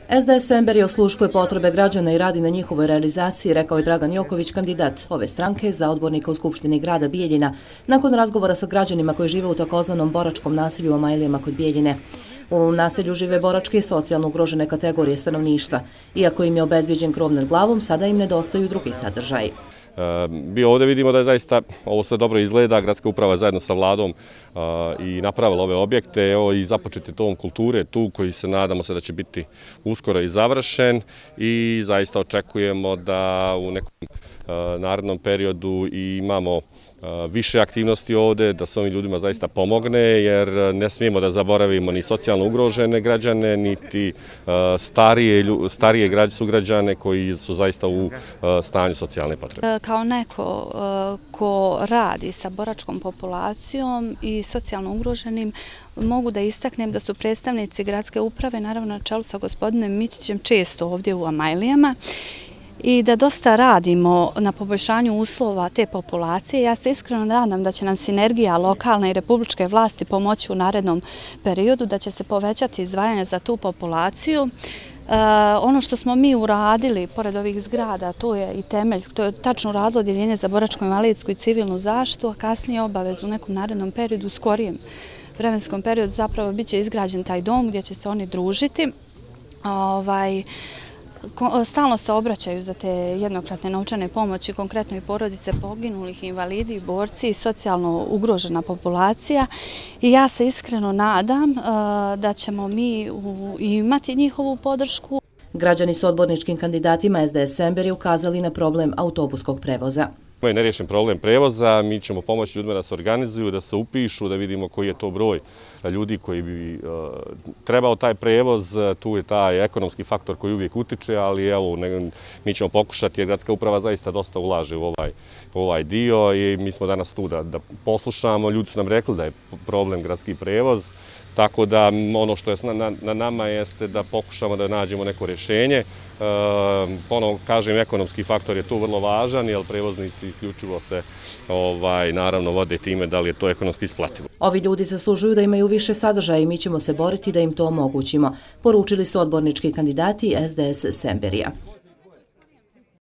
SDS Semberija osluškuje potrebe građana i radi na njihovoj realizaciji, rekao je Dragan Joković, kandidat ove stranke za odbornika u Skupštini grada Bijeljina, nakon razgovora sa građanima koji žive u takozvanom boračkom naselju u Amajlijama kod Bijeljine. U naselju žive boračke i socijalno ugrožene kategorije stanovništva. Iako im je obezbijeđen krov nad glavom, sada im nedostaju drugi sadržaji. Ovdje vidimo da je zaista ovo sve dobro izgleda, gradska uprava zajedno sa vladom i napravila ove objekte, evo i započeti tom kulture tu koji se nadamo se da će biti uskoro i završen i zaista očekujemo da u nekom narednom periodu imamo više aktivnosti ovdje, da se ovim ljudima zaista pomogne, jer ne smijemo da zaboravimo ni socijalno ugrožene građane, niti starije sugrađane koji su zaista u stanju socijalne potrebe. Kao neko ko radi sa boračkom populacijom i socijalno ugroženim, mogu da istaknem da su predstavnici gradske uprave, naravno na čelu sa gospodinom Mićićem, često ovdje u Amajlijama i da dosta radimo na poboljšanju uslova te populacije. Ja se iskreno nadam da će nam sinergija lokalne i republičke vlasti pomoći u narednom periodu, da će se povećati izdvajanje za tu populaciju. Ono što smo mi uradili, pored ovih zgrada, to je i temelj, to je tačno uradilo Odjeljenje za boračku, invalidsku i civilnu zaštitu, a kasnije obavezu u nekom narednom periodu, u skorijem vremenskom periodu, zapravo bit će izgrađen taj dom gdje će se oni družiti. Stalno se obraćaju za te jednokratne novčane pomoći, konkretno i porodice poginulih, invalidi, borci i socijalno ugrožena populacija. I ja se iskreno nadam da ćemo mi imati njihovu podršku. Građani su odborničkim kandidatima SDS Semberija ukazali na problem autobuskog prevoza. Ovo je neriješen problem prevoza, mi ćemo pomoći ljudima da se organizuju, da se upišu, da vidimo koji je to broj ljudi koji bi trebao taj prevoz. Tu je taj ekonomski faktor koji uvijek utiče, ali evo, mi ćemo pokušati jer gradska uprava zaista dosta ulaže u ovaj dio i mi smo danas tu da poslušamo. Ljudi su nam rekli da je problem gradski prevoz, tako da ono što je na nama jeste da pokušamo da nađemo neko rješenje. Ponovo kažem, ekonomski faktor je tu vrlo važan, jer prevoznici isključivo se naravno vode time da li je to ekonomski isplativo. Ovi ljudi zaslužuju da imaju više sadržaja i mi ćemo se boriti da im to omogućimo, poručili su odbornički kandidati SDS Semberija.